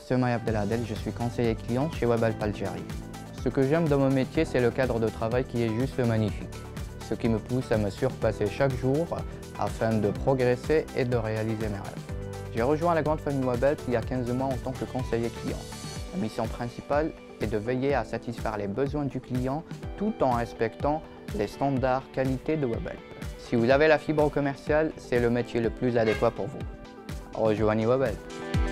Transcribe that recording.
Semaï Abdeladel, je suis conseiller client chez Webhelp Algérie. Ce que j'aime dans mon métier, c'est le cadre de travail qui est juste magnifique. Ce qui me pousse à me surpasser chaque jour afin de progresser et de réaliser mes rêves. J'ai rejoint la grande famille Webhelp il y a 15 mois en tant que conseiller client. La mission principale est de veiller à satisfaire les besoins du client tout en respectant les standards qualité de Webhelp. Si vous avez la fibre commerciale, c'est le métier le plus adéquat pour vous. Rejoignez Webhelp.